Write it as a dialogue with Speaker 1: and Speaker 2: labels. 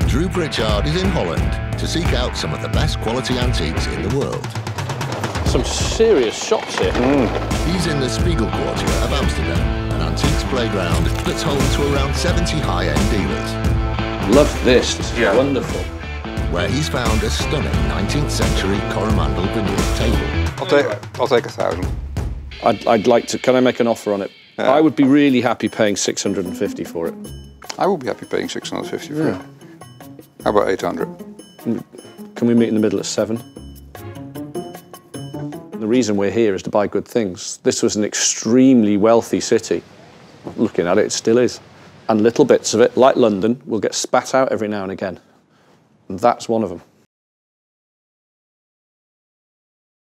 Speaker 1: Drew Pritchard is in Holland to seek out some of the best quality antiques in the world.
Speaker 2: Some serious shops here.
Speaker 1: He's in the Spiegelkwartier of Amsterdam, an antiques playground that's home to around 70 high-end dealers.
Speaker 2: Love this. This is wonderful.
Speaker 1: Where he's found a stunning 19th century Coromandel veneered table.
Speaker 3: I'll take 1,000.
Speaker 2: I'd like to. Can I make an offer on it?
Speaker 3: Yeah.
Speaker 2: I would be really happy paying 650 for it.
Speaker 3: I will be happy paying 650 for it. How about 800?
Speaker 2: Can we meet in the middle at 7? The reason we're here is to buy good things. This was an extremely wealthy city. Looking at it, it still is. And little bits of it, like London, will get spat out every now and again. And that's one of them.